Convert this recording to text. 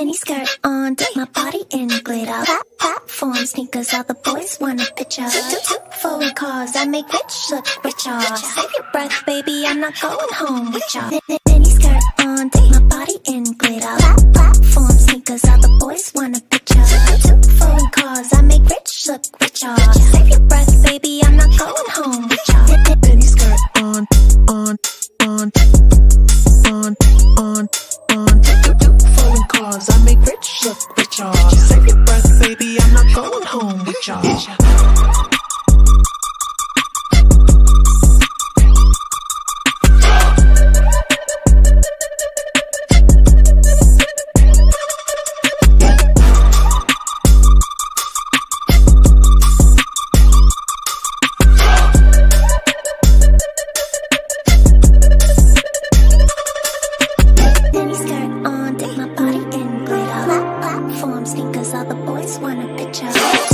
Mini skirt on, dip my body in glitter. Platform sneakers, all the boys want a picture. Foreign cars, I make rich look richer. Save your breath, baby, I'm not going home with ya. Mini skirt on, dip my body in glitter. Platform sneakers, all the boys want a picture. Foreign cars, I make rich look richer. Save your breath, baby, I'm not going home with ya. Mini skirt on. Foreign cars, I make rich look richer. Save your breath, baby, I'm not going home with ya. Sneakers, all the boys want a picture.